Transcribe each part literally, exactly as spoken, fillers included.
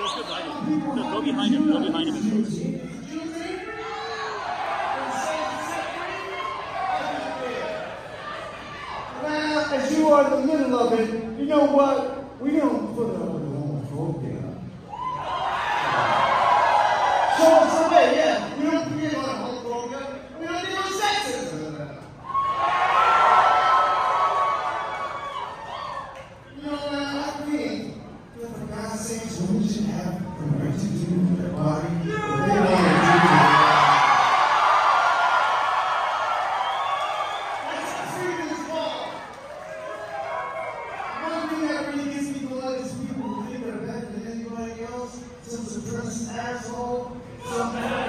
Go behind him. Go behind him. Well, as you are in the middle of it, you know what? We don't put it on the wrong folk there. So, so hey, yeah, we don't forget about homophobia. We don't get on sexism. You know, man, I mean, for God's sake, women should have the right to do their body. They want to do that. That's freedom's fault. One thing that really gets me going is people who think they're better than anybody else. Some suppressed asshole. Some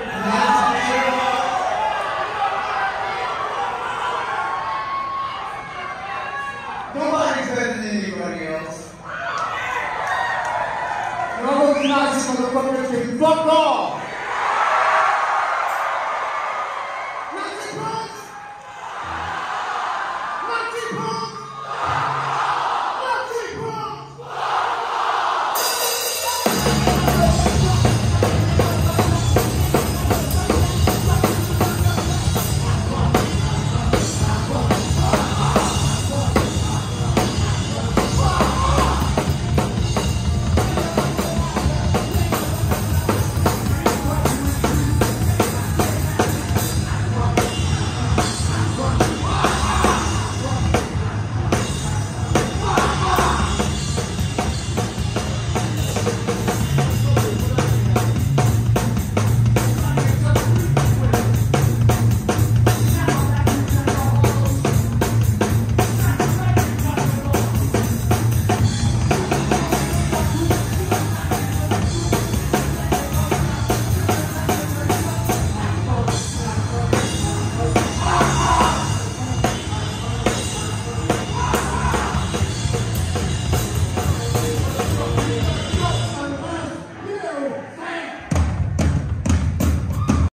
nobody's better than anybody else. And all those Nazi motherfuckers can fuck off.